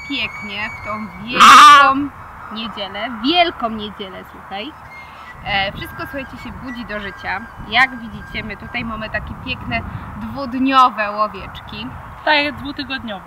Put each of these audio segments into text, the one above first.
pięknie w tą wielką niedzielę, słuchaj. Wszystko, słuchajcie, się budzi do życia. Jak widzicie, my tutaj mamy takie piękne dwudniowe łowieczki. Tak, dwutygodniowe.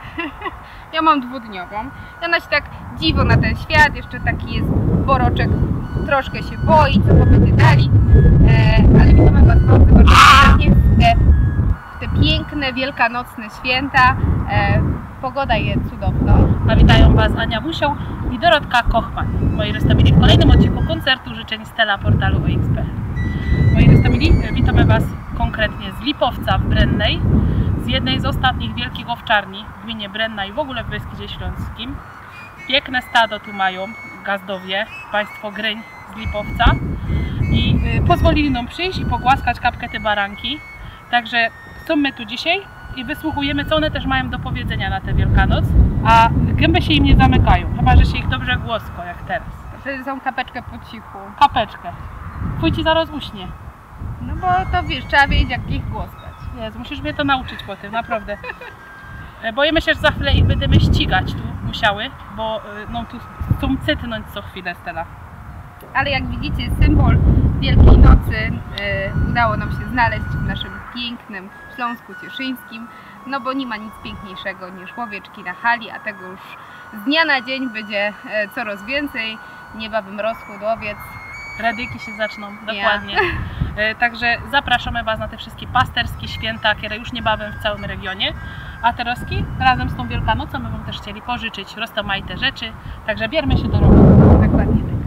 Ja mam dwudniową. Ona się tak dziwo na ten świat, jeszcze taki jest boroczek, troszkę się boi, co kobiety dali, ale witamy Was bardzo serdecznie w te piękne, wielkanocne święta. Pogoda jest cudowna. A witają Was Ania Musiał i Dorotka Kochman. Moi Rostomili, w kolejnym odcinku koncertu życzeń Stella portalu OX.pl. Moi Rostomili, witamy Was konkretnie z Lipowca w Brennej, z jednej z ostatnich wielkich owczarni w gminie Brenna i w ogóle w Beskidzie Śląskim. Piękne stado tu mają gazdowie, państwo Gryń z Lipowca i pozwolili nam przyjść i pogłaskać kapkę te baranki. Także są my tu dzisiaj i wysłuchujemy, co one też mają do powiedzenia na tę Wielkanoc, a gęby się im nie zamykają, chyba że się ich dobrze głosko, jak teraz. Wtedy są kapeczkę po cichu. Kapeczkę. Twój ci zaraz uśnie. No bo to wiesz, trzeba wiedzieć, jak ich głoskać. Jezu, musisz mnie to nauczyć po tym, naprawdę. Boimy się, że za chwilę ich będziemy ścigać tu musiały, bo no tu chcą cytnąć co chwilę, Stella. Ale jak widzicie, symbol Wielkiej Nocy udało nam się znaleźć w naszym pięknym Śląsku Cieszyńskim, no bo nie ma nic piękniejszego niż łowieczki na hali, a tego już z dnia na dzień będzie coraz więcej. Niebawem rozchód, owiec. Radyki się zaczną, dokładnie. Także zapraszamy Was na te wszystkie pasterskie święta, które już niebawem w całym regionie. A teroski razem z tą Wielkanocą my Wam też chcieli pożyczyć rozmaite rzeczy, także bierzmy się do roboty. Dokładnie tak.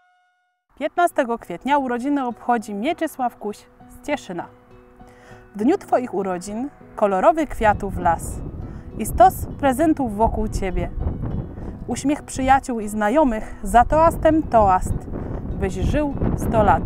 15 kwietnia urodziny obchodzi Mieczysław Kuś z Cieszyna. W dniu Twoich urodzin kolorowy kwiatów las i stos prezentów wokół Ciebie. Uśmiech przyjaciół i znajomych za toastem toast, byś żył 100 lat.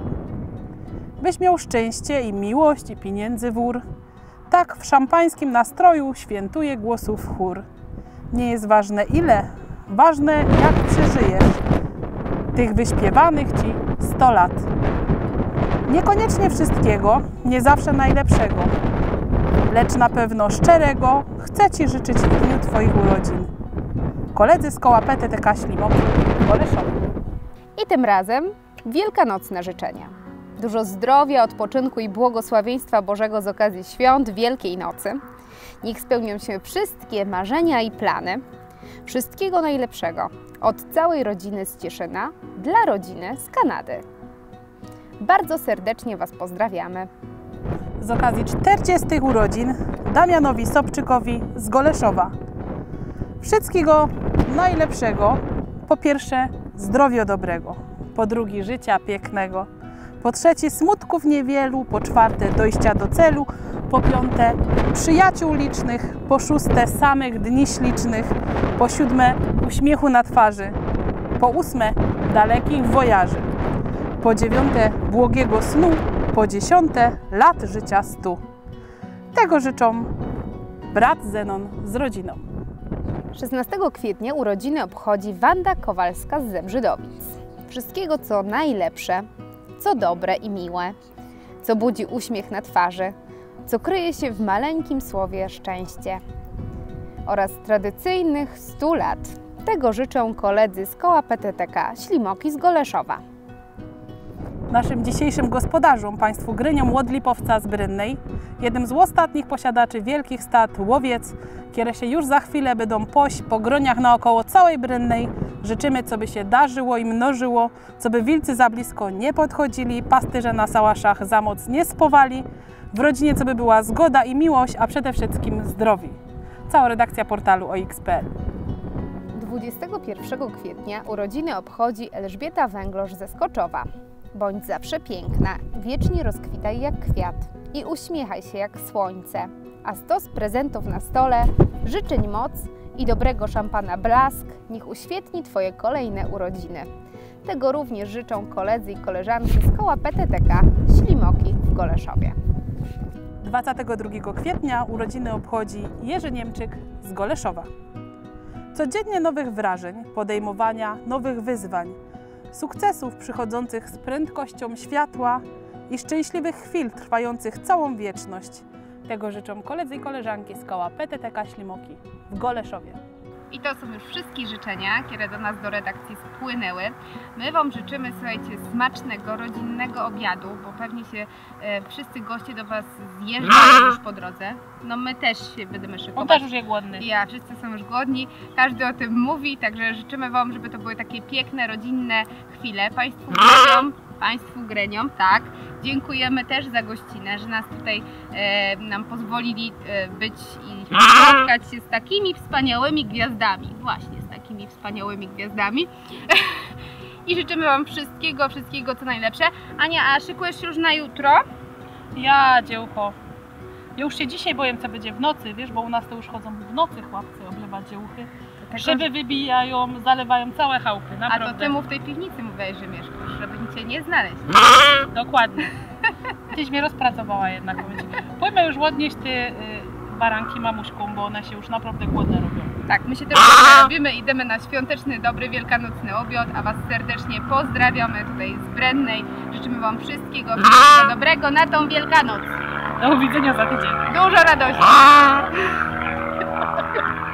Byś miał szczęście i miłość i pieniędzy wór. Tak w szampańskim nastroju świętuje głosów chór. Nie jest ważne ile, ważne jak przeżyjesz tych wyśpiewanych Ci 100 lat. Niekoniecznie wszystkiego, nie zawsze najlepszego, lecz na pewno szczerego chcę Ci życzyć w dniu Twoich urodzin. Koledzy z koła PTTK Ślimoki w Goleszowie. I tym razem wielkanocne życzenia. Dużo zdrowia, odpoczynku i błogosławieństwa Bożego z okazji świąt Wielkiej Nocy. Niech spełnią się wszystkie marzenia i plany. Wszystkiego najlepszego od całej rodziny z Cieszyna dla rodziny z Kanady. Bardzo serdecznie Was pozdrawiamy. Z okazji 40 urodzin Damianowi Sobczykowi z Goleszowa. Wszystkiego najlepszego. Po pierwsze zdrowia dobrego, po drugie życia pięknego, po trzecie smutków niewielu, po czwarte dojścia do celu, po piąte przyjaciół licznych, po szóste samych dni ślicznych, po siódme uśmiechu na twarzy, po ósme dalekich wojaży, po dziewiąte błogiego snu, po dziesiąte lat życia 100. Tego życzą brat Zenon z rodziną. 16 kwietnia urodziny obchodzi Wanda Kowalska z Zebrzydowic. Wszystkiego co najlepsze, co dobre i miłe, co budzi uśmiech na twarzy, co kryje się w maleńkim słowie szczęście oraz tradycyjnych 100 lat. Tego życzą koledzy z koła PTTK Ślimoki z Goleszowa. Naszym dzisiejszym gospodarzom, państwu Gryniom od Lipowca z Brynnej, jednym z ostatnich posiadaczy wielkich stad łowiec, które się już za chwilę będą poś po groniach naokoło całej Brynnej, życzymy, co by się darzyło i mnożyło, co by wilcy za blisko nie podchodzili, pasterze na sałaszach za moc nie spowali, w rodzinie co by była zgoda i miłość, a przede wszystkim zdrowi. Cała redakcja portalu OX.pl. 21 kwietnia urodziny obchodzi Elżbieta Węglosz ze Skoczowa. Bądź zawsze piękna, wiecznie rozkwitaj jak kwiat i uśmiechaj się jak słońce. A stos prezentów na stole, życzeń moc i dobrego szampana blask niech uświetni Twoje kolejne urodziny. Tego również życzą koledzy i koleżanki z koła PTTK Ślimoki w Goleszowie. 22 kwietnia urodziny obchodzi Jerzy Niemczyk z Goleszowa. Codziennie nowych wrażeń, podejmowania nowych wyzwań, sukcesów przychodzących z prędkością światła i szczęśliwych chwil trwających całą wieczność. Tego życzą koledzy i koleżanki z koła PTTK Ślimoki w Goleszowie. I to są już wszystkie życzenia, które do nas do redakcji spłynęły. My Wam życzymy, słuchajcie, smacznego, rodzinnego obiadu, bo pewnie się wszyscy goście do Was zjeżdżają już po drodze. No my też się będziemy szykować. On też już jest głodny. Wszyscy są już głodni, każdy o tym mówi, także życzymy Wam, żeby to były takie piękne, rodzinne chwile. Państwu greniom, tak. Dziękujemy też za gościnę, że nas tutaj nam pozwolili być i spotkać się z takimi wspaniałymi gwiazdami. Właśnie z takimi wspaniałymi gwiazdami. I życzymy Wam wszystkiego co najlepsze. Ania, a szykujesz się już na jutro? Ja, dziełcho. Ja już się dzisiaj boję, co będzie w nocy, wiesz, bo u nas to już chodzą w nocy chłopcy oblewać dziełuchy. Szyby wybijają, zalewają całe chałupy, naprawdę. A to Ty mu w tej piwnicy mówiłeś, że mieszkasz, żeby Cię nie znaleźć. Dokładnie. Tyś mnie rozpracowała jednak. Pójdźmy już odnieść te baranki mamuśką, bo one się już naprawdę głodne robią. Tak, my się też robimy, idziemy na świąteczny, dobry, wielkanocny obiad, a Was serdecznie pozdrawiamy tutaj z Brennej. Życzymy Wam wszystkiego dobrego na tą Wielkanoc. Do widzenia za tydzień. Dużo radości.